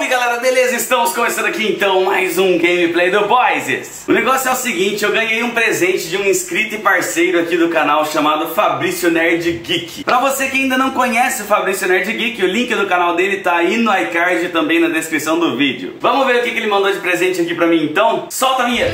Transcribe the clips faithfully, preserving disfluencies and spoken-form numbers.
Salve galera, beleza? Estamos começando aqui então mais um gameplay do Boys. O negócio é o seguinte, eu ganhei um presente de um inscrito e parceiro aqui do canal chamado Fabrício Nerd Geek. Pra você que ainda não conhece o Fabrício Nerd Geek, o link do canal dele tá aí no iCard e também na descrição do vídeo. Vamos ver o que, que ele mandou de presente aqui pra mim então? Solta a vinheta!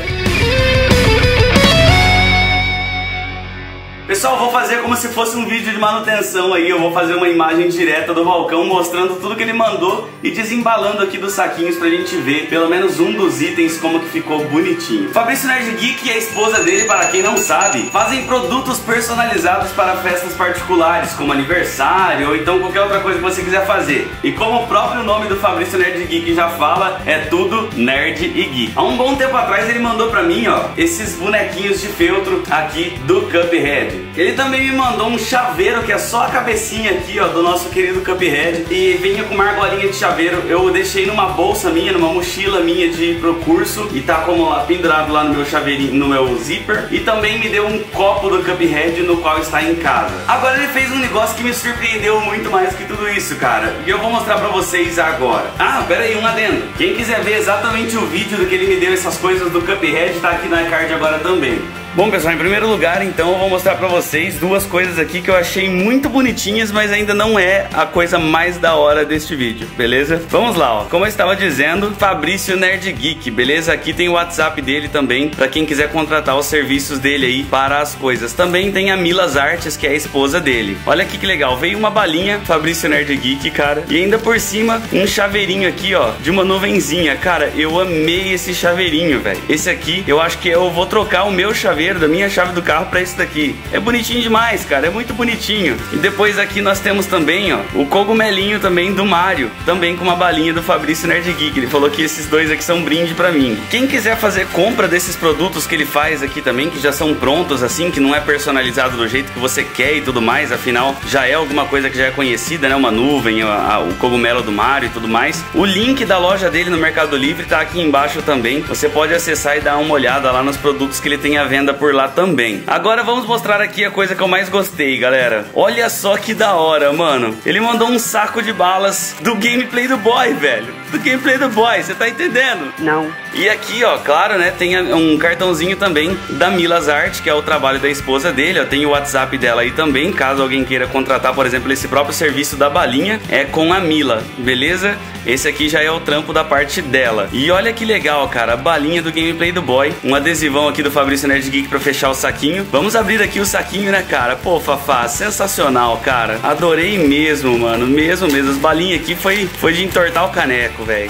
Pessoal, vou fazer como se fosse um vídeo de manutenção aí. Eu vou fazer uma imagem direta do balcão mostrando tudo que ele mandou e desembalando aqui dos saquinhos pra gente ver pelo menos um dos itens como que ficou bonitinho. Fabrício Nerd Geek e a esposa dele, para quem não sabe, fazem produtos personalizados para festas particulares, como aniversário ou então qualquer outra coisa que você quiser fazer. E como o próprio nome do Fabrício Nerd Geek já fala, é tudo nerd e geek. Há um bom tempo atrás ele mandou pra mim, ó, esses bonequinhos de feltro aqui do Cuphead. Ele também me mandou um chaveiro que é só a cabecinha aqui, ó, do nosso querido Cuphead. E vinha com uma argolinha de chaveiro. Eu deixei numa bolsa minha, numa mochila minha de ir pro curso. E tá como lá, pendurado lá no meu chaveirinho, no meu zíper. E também me deu um copo do Cuphead no qual está em casa. Agora ele fez um negócio que me surpreendeu muito mais que tudo isso, cara. E eu vou mostrar pra vocês agora. Ah, pera aí, um adendo. Quem quiser ver exatamente o vídeo do que ele me deu essas coisas do Cuphead, tá aqui na iCard agora também. Bom pessoal, em primeiro lugar então eu vou mostrar pra vocês duas coisas aqui que eu achei muito bonitinhas, mas ainda não é a coisa mais da hora deste vídeo, beleza? Vamos lá, ó, como eu estava dizendo, Fabrício Nerd Geek, beleza? Aqui tem o WhatsApp dele também, pra quem quiser contratar os serviços dele aí para as coisas. Também tem a Milas Artes, que é a esposa dele. Olha aqui que legal, veio uma balinha, Fabrício Nerd Geek, cara, e ainda por cima um chaveirinho aqui, ó, de uma nuvenzinha. Cara, eu amei esse chaveirinho, velho. Esse aqui, eu acho que eu vou trocar o meu chaveiro da minha chave do carro pra esse daqui. É bonitinho demais, cara, é muito bonitinho. E depois aqui nós temos também, ó, o cogumelinho também do Mario, também com uma balinha do Fabrício Nerd Geek. Ele falou que esses dois aqui são brinde pra mim. Quem quiser fazer compra desses produtos que ele faz aqui também, que já são prontos assim, que não é personalizado do jeito que você quer e tudo mais, afinal já é alguma coisa que já é conhecida, né, uma nuvem, a, a, o cogumelo do Mario e tudo mais. O link da loja dele no Mercado Livre tá aqui embaixo também. Você pode acessar e dar uma olhada lá nos produtos que ele tem à venda por lá também. Agora vamos mostrar aqui a coisa que eu mais gostei, galera. Olha só que da hora, mano. Ele mandou um saco de balas do gameplay do boy, velho. Do gameplay do boy, você tá entendendo? Não. E aqui, ó, claro, né, tem um cartãozinho também da Milas Art, que é o trabalho da esposa dele, ó. Tem o WhatsApp dela aí também, caso alguém queira contratar, por exemplo, esse próprio serviço da balinha, é com a Mila, beleza? Esse aqui já é o trampo da parte dela. E olha que legal, cara, a balinha do gameplay do boy. Um adesivão aqui do Fabrício Nerd Geek pra fechar o saquinho. Vamos abrir aqui o saquinho, né, cara? Pô, Fafá, sensacional, cara. Adorei mesmo, mano, mesmo mesmo. As balinhas aqui foi, foi de entortar o caneco, velho.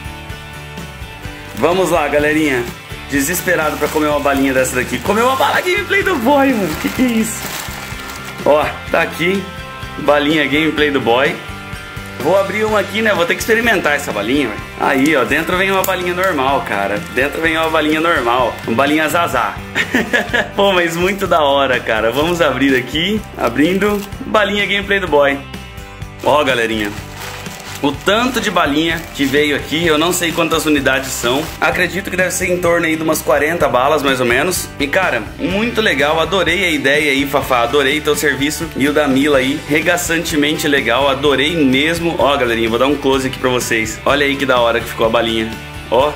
Vamos lá, galerinha. Desesperado pra comer uma balinha dessa daqui. Comer uma bala gameplay do boy, mano. Que que é isso? Ó, tá aqui. Balinha gameplay do boy. Vou abrir uma aqui, né? Vou ter que experimentar essa balinha, velho. Aí, ó, dentro vem uma balinha normal, cara. Dentro vem uma balinha normal. Uma balinha Zazá. Pô, mas muito da hora, cara. Vamos abrir aqui. Abrindo. Balinha gameplay do boy. Ó, galerinha. O tanto de balinha que veio aqui, eu não sei quantas unidades são. Acredito que deve ser em torno aí de umas quarenta balas, mais ou menos. E cara, muito legal, adorei a ideia aí, Fafá. Adorei teu serviço. E o da Mila aí, regaçantemente legal, adorei mesmo. Ó, galerinha, vou dar um close aqui pra vocês. Olha aí que da hora que ficou a balinha. Ó.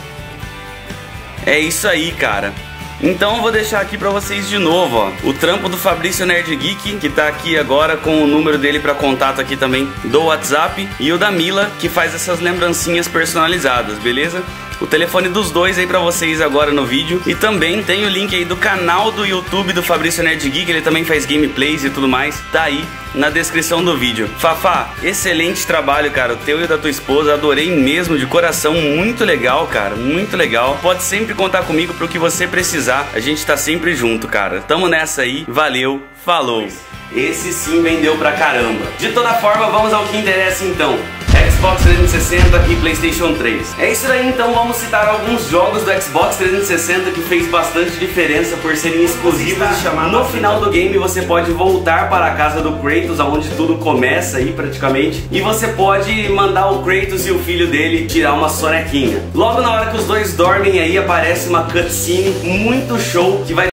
É isso aí, cara. Então eu vou deixar aqui pra vocês de novo, ó, o trampo do Fabrício Nerd Geek, que tá aqui agora com o número dele pra contato aqui também do WhatsApp, e o da Mila, que faz essas lembrancinhas personalizadas, beleza? O telefone dos dois aí pra vocês agora no vídeo. E também tem o link aí do canal do YouTube do Fabrício Nerd Geek, ele também faz gameplays e tudo mais, tá aí na descrição do vídeo. Fafá, excelente trabalho, cara, o teu e o da tua esposa, adorei mesmo, de coração, muito legal, cara, muito legal. Pode sempre contar comigo pro que você precisar, a gente tá sempre junto, cara. Tamo nessa aí, valeu, falou. Esse sim vendeu pra caramba. De toda forma, vamos ao que interessa então. Xbox trezentos e sessenta e PlayStation três. É isso aí, então vamos citar alguns jogos do Xbox trezentos e sessenta que fez bastante diferença por serem exclusivos. No final do game você pode voltar para a casa do Kratos, onde tudo começa aí praticamente, e você pode mandar o Kratos e o filho dele tirar uma sonequinha. Logo na hora que os dois dormem aí aparece uma cutscene muito show que vai